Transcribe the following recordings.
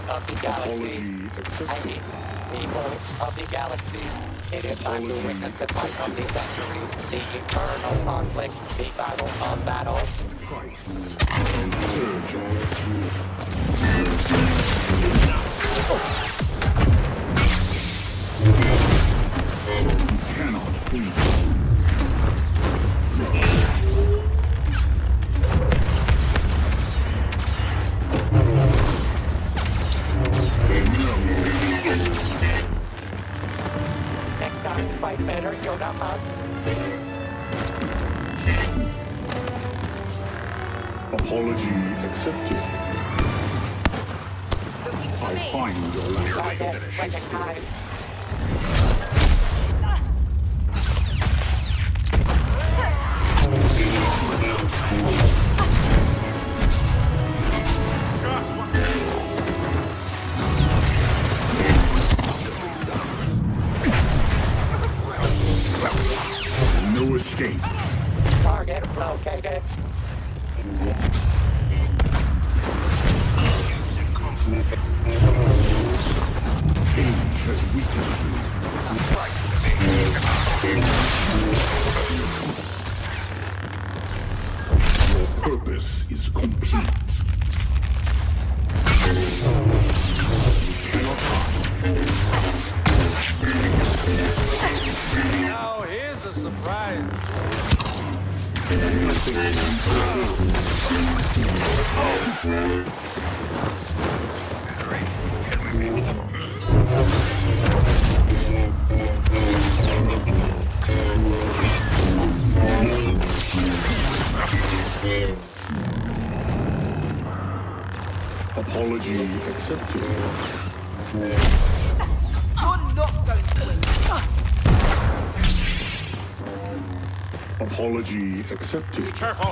citizens of the galaxy. I mean, people of the galaxy. It is time to witness the fight of the century, the eternal conflict, the battle of battles. Price and surge on through. You cannot flee. Next time, fight better, Yodamas. Apology accepted. I find your lack of Target recognized. no escape. Target located. Age has weakened you. Your purpose is complete. You cannot hide. Now here's a surprise. Apology accepted. You're not going to win. Apology accepted. Careful.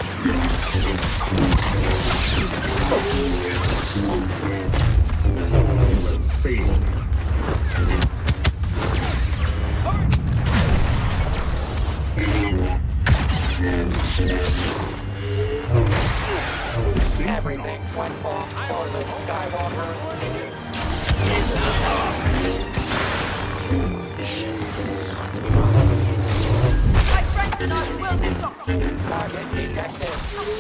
You have failed. Everything went wrong for Luke Skywalker. My friends and I will stop you. Target detected.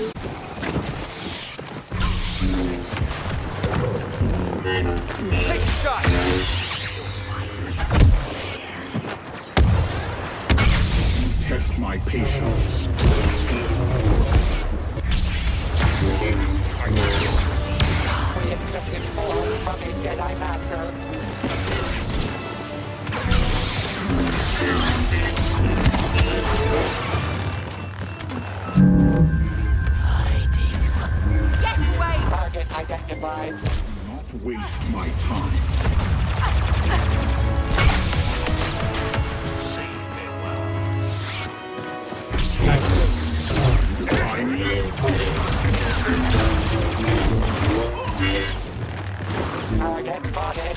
Take a shot. Test my patience. We accepted form from a Jedi Master. Get away. Target identified. Do not waste my time. Divine Target spotted.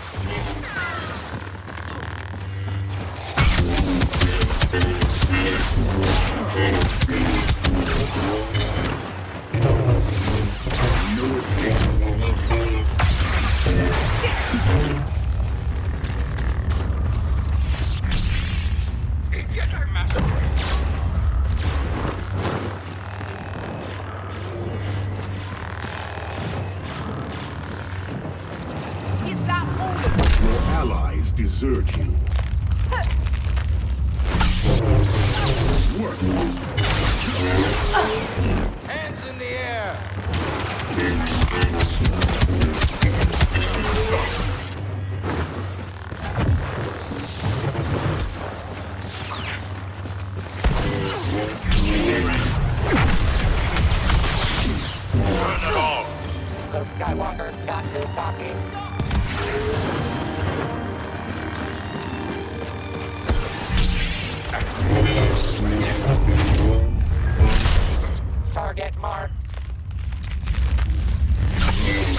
no escape. Is that all of it? Your allies desert you. Worthless. Hands in the air. Luke Skywalker got too cocky. Target marked.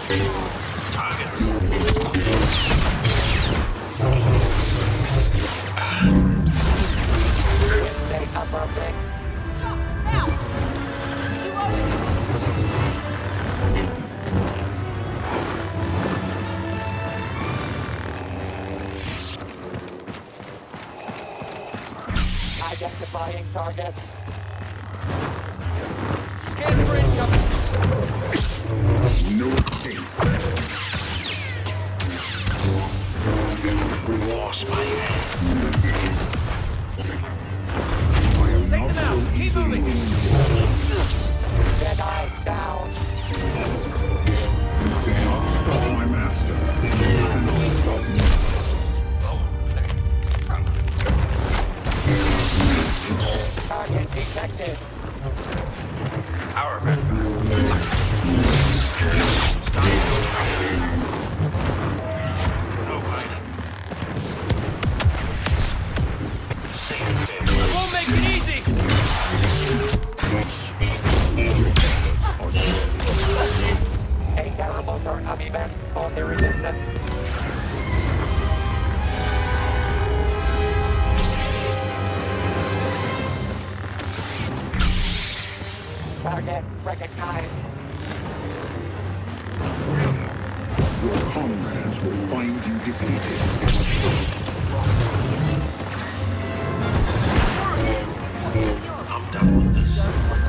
Stay upper deck. Now! You are Identifying target. Scan for incoming. No escape. I am Take not them out. so Keep easily moving. Jedi down. You cannot stop my master. You cannot stop me. Target detected. Power back. We'll make it easy. A terrible turn of events for the resistance. Target recognized. Your comrades will find you defeated. I'm done with this.